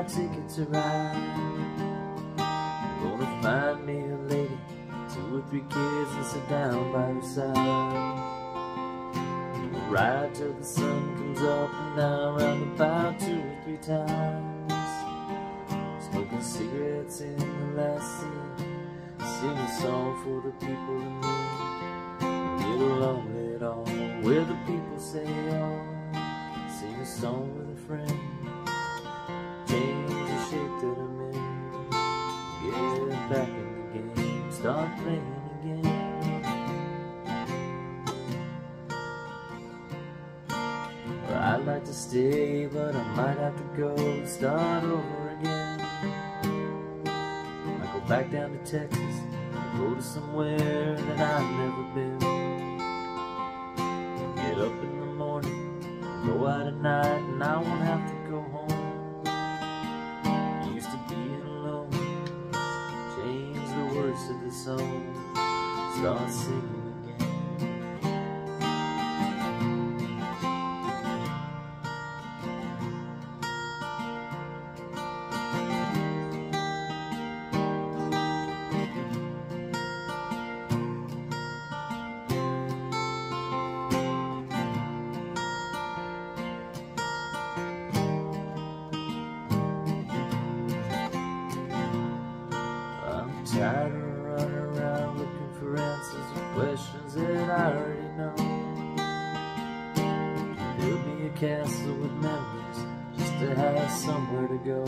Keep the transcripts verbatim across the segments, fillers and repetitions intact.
ticket to ride. I'm gonna find me a lady, two or three kids, and sit down by her side. We'll ride till the sun comes up and down, round about two or three times. Smoking cigarettes in the last seat, sing a song for the people in need. Get along with it all, where the people say all. Sing a song with a friend, change the shape that I'm in. Get back in the game, start playing again. Well, I'd like to stay, but I might have to go, start over again. I go back down to Texas, go to somewhere that I've never been. Get up in the morning, go out at night, and I won't have to go home. Used to being alone, change the words to the song, start singing again. Tired of running around looking for answers to questions that I already know. Build me a castle with memories just to have somewhere to go.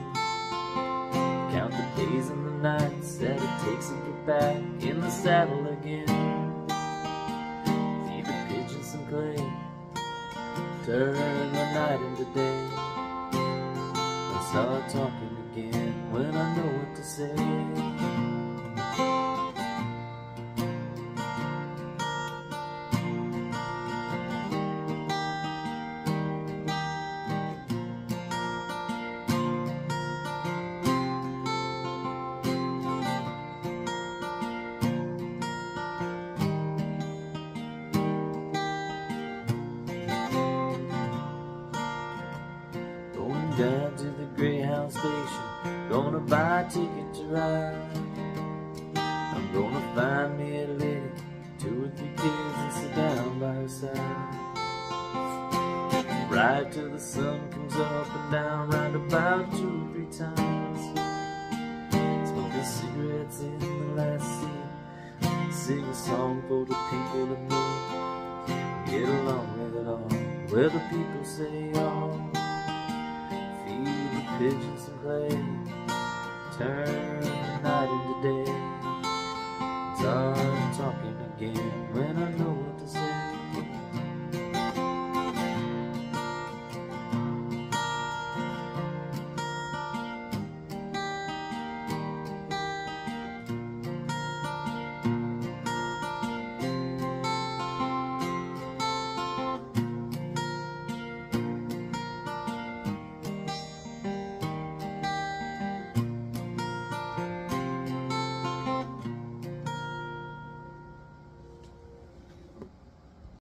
Count the days and the nights that it takes to get back in the saddle again. Feed the pigeons some clay, turn the night into day, and start talking again when I know what to say. Down to the Greyhound station, gonna buy a ticket to ride. I'm gonna find me a lady, two or three kids, and sit down by her side. Ride till the sun comes up and down, round about two or three times. Smoking cigarettes in the last seat, sing a song for the people to meet. Get along with it all, where the people say all. Pigeons and clay, turn